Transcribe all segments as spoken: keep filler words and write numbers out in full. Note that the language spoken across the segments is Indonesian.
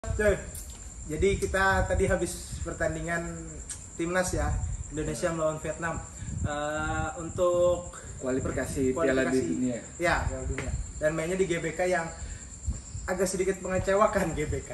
Cuy, jadi kita tadi habis pertandingan timnas ya, Indonesia melawan Vietnam uh, untuk kualifikasi Piala Dunia. Ya, Piala Dunia. Dan mainnya di G B K yang agak sedikit mengecewakan G B K.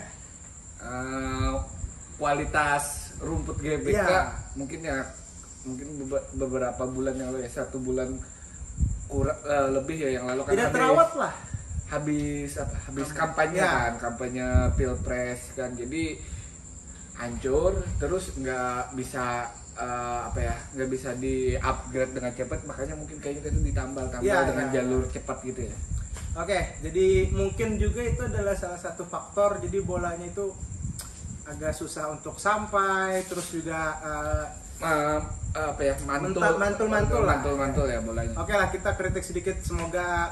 Uh, kualitas rumput G B K ya. mungkin ya mungkin beberapa bulan yang lalu ya satu bulan kurang uh, lebih ya yang lalu kan tidak terawat lah. habis apa habis kampanye ya. kan kampanye pilpres kan, jadi hancur terus nggak bisa uh, apa ya nggak bisa di upgrade dengan cepat, makanya mungkin kayaknya itu ditambal-tambal ya, dengan ya. jalur cepat gitu ya. Oke, jadi mungkin juga itu adalah salah satu faktor, jadi bolanya itu agak susah untuk sampai, terus juga uh, uh, apa ya mantul mantul mantul mantul mantul ya bolanya. Oke lah, kita kritik sedikit, semoga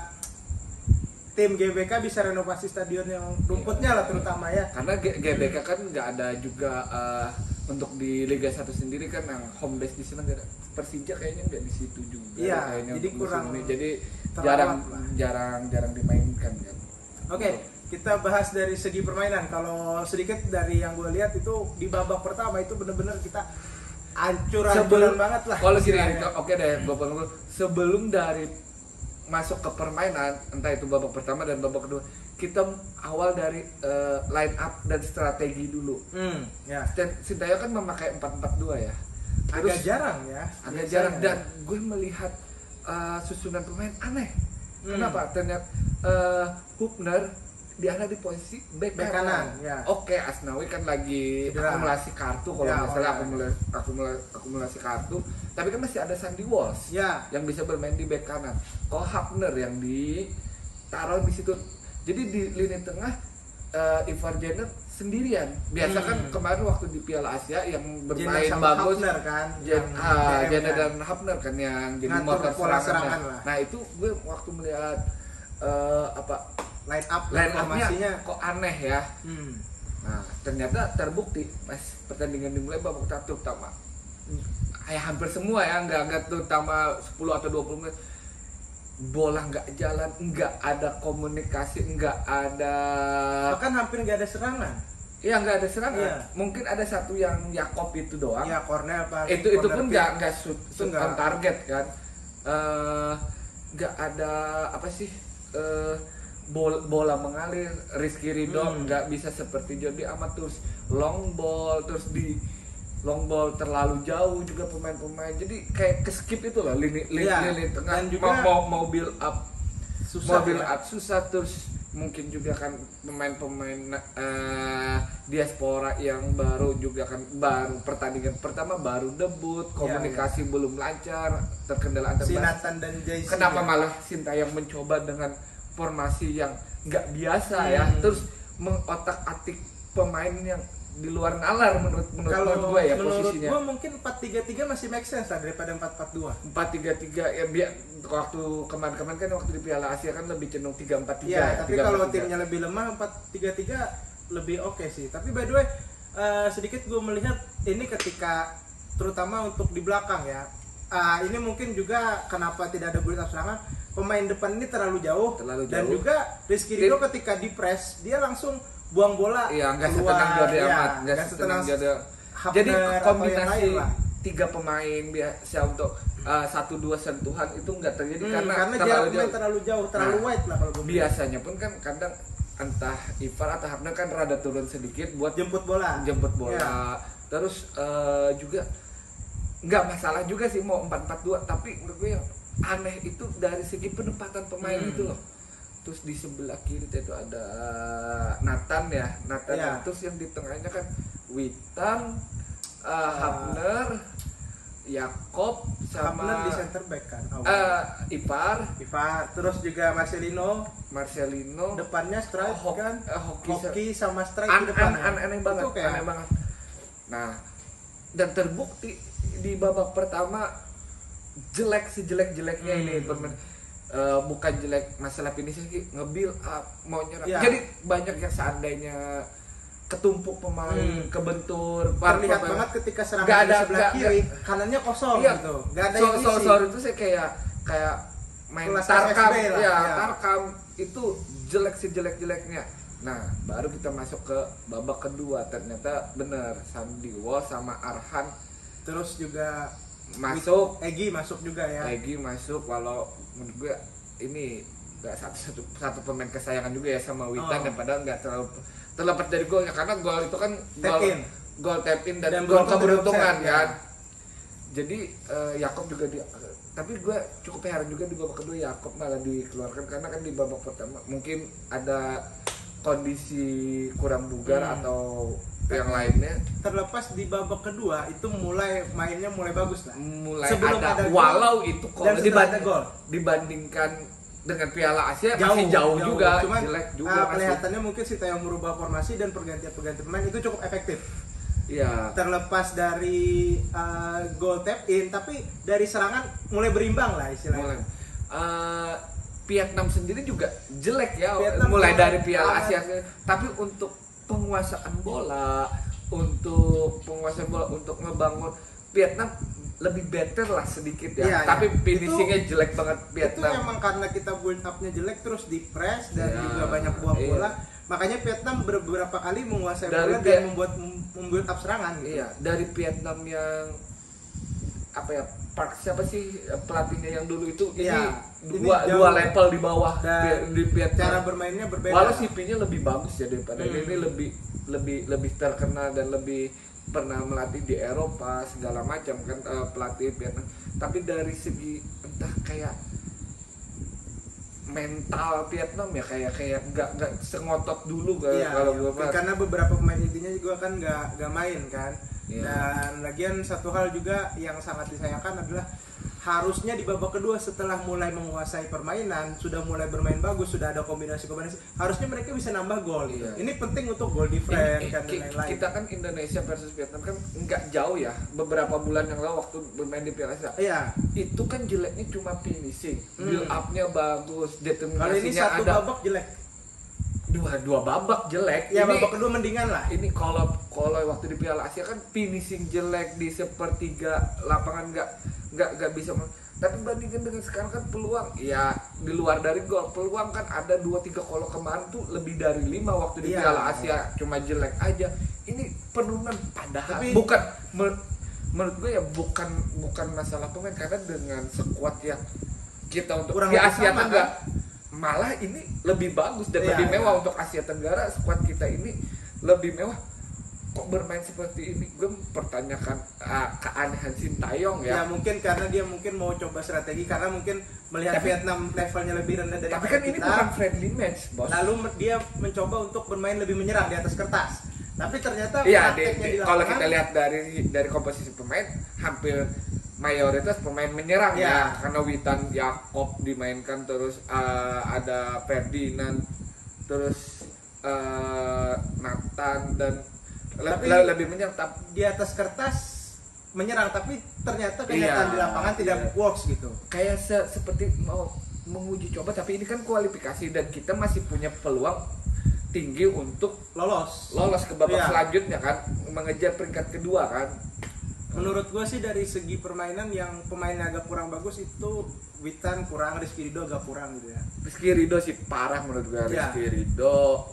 tim G B K bisa renovasi stadion yang rumputnya lah terutama ya. Karena G B K kan nggak ada juga uh, untuk di Liga satu sendiri kan yang home base di sana nggak ada. Persija kayaknya nggak di situ juga. Iya, kayaknya jadi kurang ini. Jadi jarang lah. jarang jarang dimainkan kan. Oke, kita bahas dari segi permainan. Kalau sedikit dari yang gue lihat itu di babak pertama itu benar-benar kita hancur-hancuran banget lah. Kalau gini, oke deh, babak kedua. Sebelum dari masuk ke permainan, entah itu babak pertama dan babak kedua, kita awal dari uh, line up dan strategi dulu. Hmm, ya. Sintayong kan memakai empat empat dua ya. Terus, agak jarang ya. Agak jarang dan gue melihat uh, susunan pemain aneh. Hmm. Kenapa? Ternyata uh, Hubner dia ada di posisi back kanan. kanan ya. Oke, Asnawi kan lagi Cedera. akumulasi kartu kalau nggak ya, salah akumulasi, akumulasi, akumulasi kartu. Tapi kan masih ada Sandy Walsh ya. yang bisa bermain di back kanan. Kok Hubner yang ditaruh di situ. Jadi di lini tengah uh, Ivar Jenner sendirian. Biasa hmm. kan kemarin waktu di Piala Asia yang bermain Jenner bagus Hubner kan. Jen, uh, Jenner kan? dan Hubner kan yang jadi ngatur motor pola serangan. serangan lah. Nah, itu gue waktu melihat uh, apa line up line up-nya kok aneh ya. Hmm. Nah, ternyata terbukti pas pertandingan dimulai babak satu terutama. Ya hampir semua ya, nggak nggak terutama sepuluh atau dua puluh menit bola nggak jalan, nggak ada komunikasi, nggak ada, bahkan hampir nggak ada serangan. Iya, nggak ada serangan. Iya. Mungkin ada satu yang Yakob itu doang. Iya, corner apa? Itu itu pun nggak nggak shoot, shoot on target kan. Nggak uh, ada apa sih? Uh, Bola, bola mengalir, Rizky Ridho nggak hmm. bisa seperti Jordi Amat, terus long ball, terus di long ball terlalu jauh juga pemain-pemain, jadi kayak keskip itu loh lini lini, ya, lini tengah juga mau mau build up susah, mau build ya. up susah, terus mungkin juga kan pemain-pemain uh, diaspora yang baru juga kan baru pertandingan pertama baru debut, komunikasi ya, ya. belum lancar, terkendala antar Sinatan dan Jaycee. Kenapa ya. malah Sintayong mencoba dengan formasi yang nggak biasa hmm. ya, terus mengotak-atik pemain yang di luar nalar menurut menurut kalau gue ya menurut posisinya. Gue mungkin empat tiga tiga masih make sense lah daripada empat empat dua. empat tiga tiga ya biar waktu kemarin-kemarin kan waktu di Piala Asia kan lebih cenderung tiga empat tiga. Iya, ya, tapi kalau timnya lebih lemah empat tiga tiga lebih oke okay sih. Tapi by the way uh, sedikit gue melihat ini ketika terutama untuk di belakang ya. Uh, ini mungkin juga kenapa tidak ada build up serangan, pemain depan ini terlalu jauh, terlalu jauh. Dan juga Rizky Ridho ketika di press dia langsung buang bola. Iya, nggak setenang Jordi ya, Amat, nggak setenang Jordi. Jadi kombinasi tiga pemain biasa untuk uh, satu dua sentuhan itu nggak terjadi hmm, karena, karena terlalu jauh, terlalu jauh, terlalu nah, wide lah kalau gue biasanya pun kan kadang entah Ivar atau Hubner kan rada turun sedikit buat jemput bola, jemput bola. Ya. Terus uh, juga nggak masalah juga sih mau empat empat dua, tapi menurut gue yang aneh itu dari segi penempatan pemain hmm. itu loh. Terus di sebelah kiri itu ada Nathan ya, Nathan ya. Terus yang di tengahnya kan Witan, uh, uh, Hubner, Yakob sama Hubner di center back kan. Oh, uh, Ivar, Ivar, terus juga Marcelino, Marcelino. Depannya strike oh, kan, uh, hoki, hoki sama strike an, di depan. An, an, aneh banget, kayak... aneh banget. Nah, dan terbukti di babak pertama jelek sejelek-jeleknya hmm. ini bermain. Uh, bukan jelek masalah finishing, ngebil up mau nyerang ya. Jadi banyak yang seandainya ketumpuk pemain hmm. kebentur terlihat banget ketika serangan gak ada, di sebelah gak, kiri gak, kanannya kosong iya, gitu nggak ada so, yang so, so, itu saya kayak kayak main Kelas Tarkam ya, ya, ya Tarkam itu jelek sejelek-jeleknya Nah, baru kita masuk ke babak kedua. Ternyata bener Sandy Walsh sama Arhan terus juga masuk, Egy masuk juga ya. Egy masuk, walau menurut gue ini gak satu, satu, satu pemain kesayangan juga ya sama Witan, Oh. yang padahal nggak terlalu terlepas dari golnya, karena gol itu kan Tap gol in. gol tap in dan, Dan gol beruntung keberuntungan tidak offside, kan. ya. Jadi uh, Yakob juga di, tapi gue cukup heran juga di babak kedua Yakob malah dikeluarkan, karena kan di babak pertama mungkin ada kondisi kurang bugar Hmm. atau yang Tapi lainnya. terlepas di babak kedua itu mulai mainnya mulai bagus lah. Mulai Sebelum ada, ada gol walau itu dan kalau setelah dibanding, ada gol. dibandingkan dengan Piala Asia masih jauh, juga, Cuman, jelek juga uh, masih. kelihatannya mungkin si Taeyong merubah formasi dan pergantian-pergantian pemain itu cukup efektif. Iya. Terlepas dari uh, gol tap in, tapi dari serangan mulai berimbang lah istilahnya. Mulai. Uh, Vietnam sendiri juga jelek ya, Vietnam mulai mulai dari Piala awal. Asia. Tapi untuk penguasaan bola, untuk penguasaan bola, untuk ngebangun, Vietnam lebih better lah sedikit ya. Iya, Tapi iya. finishingnya Itu- jelek banget Itu Vietnam. emang karena kita build up-nya jelek terus di press dan Ya, juga banyak buang iya. bola. Makanya Vietnam beberapa kali menguasai Dari bola Viet- dan membuat membuild up serangan gitu. Iya, dari Vietnam yang apa ya, Park siapa sih pelatihnya yang dulu itu, Iya, ini ini dua jauh. dua level di bawah Dan di Vietnam. cara bermainnya berbeda. Walau C P-nya lebih bagus ya daripada Hmm. ini, lebih lebih lebih terkenal dan lebih pernah melatih di Eropa segala macam kan, eh, pelatih Vietnam. Tapi dari segi entah kayak mental Vietnam ya kayak kayak nggak nggak sengotot dulu kalau Iya, kalau iya. gue mah. Karena beberapa pemain intinya juga kan nggak nggak main kan. Iya. Dan lagian satu hal juga yang sangat disayangkan adalah harusnya di babak kedua setelah mulai menguasai permainan, sudah mulai bermain bagus, sudah ada kombinasi-kombinasi, harusnya mereka bisa nambah gol gitu. Iya. Ini penting untuk goal difference Ini, kan dan ki- lain-lain. kita kan Indonesia versus Vietnam kan nggak jauh ya, beberapa bulan yang lalu waktu bermain di Piala Asia. Iya. Itu kan jeleknya cuma finishing, Hmm. build up-nya bagus, Kali ini determinasinya satu ada. babak jelek. Dua dua babak jelek. Ya Ini- babak kedua mendingan lah. Ini kalau kalau waktu di Piala Asia kan finishing jelek di sepertiga lapangan, nggak nggak nggak bisa. Tapi bandingkan dengan sekarang kan peluang ya di luar dari gol, peluang kan ada dua tiga, kalau kemarin tuh lebih dari lima waktu di Iya. Piala Asia, cuma jelek aja. Ini penurunan padahal Tapi- bukan men- menurut gue ya bukan bukan masalah pemain, karena dengan sekuat yang kita untuk Kurang di lebih Asia sama, Tenggara malah ini lebih bagus dan Iya, lebih iya. mewah. Untuk Asia Tenggara squad kita ini lebih mewah. Kok bermain seperti ini? Gue mempertanyakan uh, keanehan Sintayong Ya ya. mungkin karena dia mungkin mau coba strategi karena mungkin melihat Tapi- Vietnam levelnya lebih rendah dari Tapi kan ini kita. bukan friendly match, bos. Lalu me- dia mencoba untuk bermain lebih menyerang di atas kertas. Tapi ternyata Iya, di- prakteknya di- di kalau lapangan, kita lihat dari dari komposisi pemain, hampir mayoritas pemain menyerang Iya. ya, karena Witan, Yakob dimainkan, terus uh, ada Ferdinand, terus uh, Nathan dan le- Tapi- le- lebih menyerang. Tapi di atas kertas menyerang tapi ternyata kenyataan Iya, di lapangan tidak iya. works gitu. kayak se- seperti mau menguji coba, tapi ini kan kualifikasi dan kita masih punya peluang tinggi untuk Lolos. lolos ke babak Iya. selanjutnya kan, mengejar peringkat kedua kan. Menurut gue sih dari segi permainan yang pemainnya agak kurang bagus itu Witan kurang, Rizky Ridho agak kurang gitu ya. Rizky Ridho sih parah menurut gue. Iya. Rizky Ridho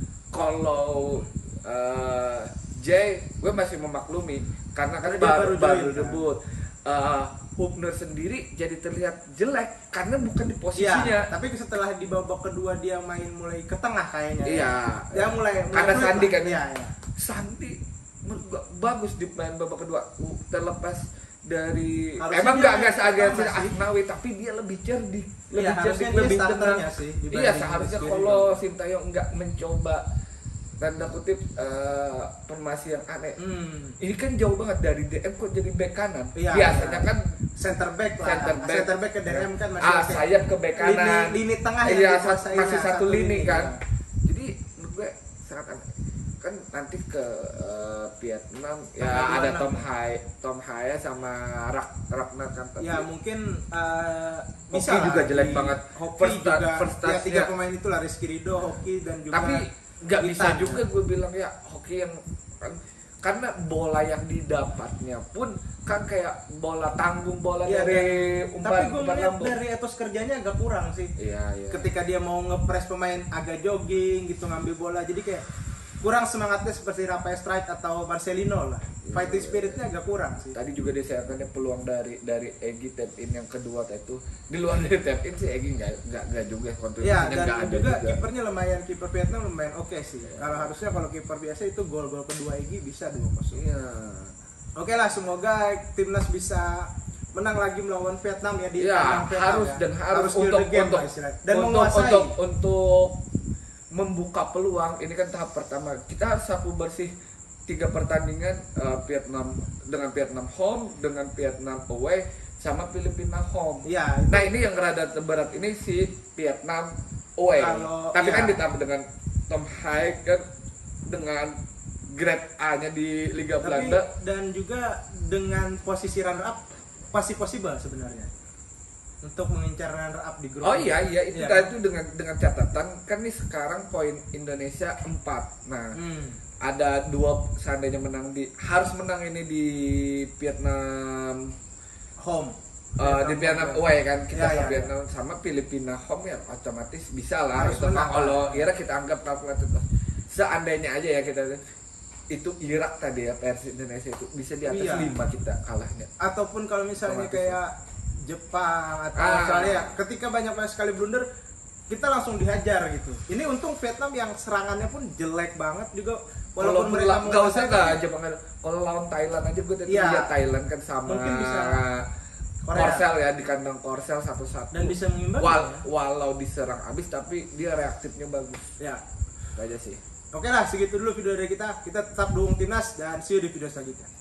kalau uh, Jay gue masih memaklumi karena kan Karena dia baru baru baru join, kan. debut. Uh, Hubner sendiri jadi terlihat jelek karena bukan di Iya, posisinya. tapi setelah di babak kedua dia main mulai ke tengah kayaknya. ya. Iya. Dia mulai, mulai Karena fluid Sandi lah. kan. Iya, iya. Sandi menurut gua bagus di main babak kedua. Uh, terlepas dari Harusnya emang dia nggak nggak seagak sama sih. Asnawi, tapi dia lebih cerdik, Iya, lebih harusnya cerdik, dia lebih starternya tenang. sih Iya, dibanding seharusnya Rizky kalau Ridho. Sintayong nggak mencoba tanda kutip eh, formasi yang aneh. Hmm. Ini kan jauh banget dari D M kok jadi bek kanan. Iya, Biasanya iya. kan Center back lah. center back, Center back ke D M kan masih ah, pakai sayap ke bek kanan. Lini, lini tengah yang iya, dikuasai masih ya, satu, lini, kan. iya. Jadi menurut gue sangat aneh. Kan nanti ke eh, Vietnam ya Tanggal ada dua puluh enam. Tom Hai, Tom Hai sama Rak Ragnar kan. Tapi Ya mungkin uh, Hoki bisa lah juga jelek di- banget. Hoki First juga touch- first ya, touch-nya. tiga pemain itulah Rizky Ridho, Hoki dan juga tapi nggak bisa Witan. juga gue bilang ya Hoki yang kan karena bola yang didapatnya pun kan kayak bola tanggung bola Iya, dari dan- umpan tapi gue umpan melihat lambung. dari etos kerjanya agak kurang sih. Iya, iya. Ketika dia mau ngepres pemain agak jogging gitu ngambil bola, jadi kayak kurang semangatnya seperti Rafael Strike atau Marcelino lah. Iya, Fighting iya, spiritnya iya. agak kurang sih. Tadi juga disayangkannya peluang dari dari Egy tap in yang kedua itu di luar dari tap in sih Egy nggak nggak nggak juga Iya, kontribusinya dan nggak ada juga juga. kipernya lumayan, kiper Vietnam lumayan oke sih. Iya. Kalau harusnya kalau kiper biasa itu gol-gol kedua Egy bisa dua kosong. Iya. Oke lah, semoga timnas bisa menang lagi melawan Vietnam ya di Iya, kandang Vietnam harus ya. dan harus, kill untuk the game untuk lah istilahnya. dan untuk, menguasai. untuk untuk membuka peluang. Ini kan tahap pertama. Kita harus sapu bersih tiga pertandingan, uh, Vietnam dengan Vietnam home, dengan Vietnam away, sama Filipina home. Iya, itu- Nah ini yang rada berat ini si Vietnam away. Kalau- Tapi iya. kan ditambah dengan Tom Haig kan dengan grade A-nya di Liga tapi Belanda. dan juga dengan posisi runner up pasti possible sebenarnya untuk mengincar runner up di grup. Oh iya iya itu Iya. tadi itu dengan dengan catatan kan nih sekarang poin Indonesia empat. Nah, Hmm. ada dua seandainya menang di harus menang ini di Vietnam Home. eh, di Vietnam away kan kita Ya, ke ya, Vietnam sama Filipina home ya otomatis bisa lah Harus itu menang, mah kalau Pak. Irak kita anggap kalkulatif lah. Seandainya aja ya kita itu Irak tadi ya versi Indonesia itu bisa di atas Iya. lima kita kalahnya. Ataupun kalau misalnya Otomatis. kayak Jepang atau Ah. Australia, ketika banyak banyak sekali blunder kita langsung dihajar gitu. Ini untung Vietnam yang serangannya pun jelek banget juga, walaupun Walaupun mereka la- nggak usah menguasai, nggak tapi aja banget. Kalau lawan Thailand aja gue tadi Iya. lihat Thailand kan sama Mungkin bisa Korea. Korsel ya di kandang Korsel satu-satu. dan bisa mengimbang. Wal- ya. walau diserang abis tapi dia reaktifnya bagus. Ya. Itu aja sih. Oke lah, segitu dulu video dari kita. Kita tetap dukung timnas dan see you di video selanjutnya.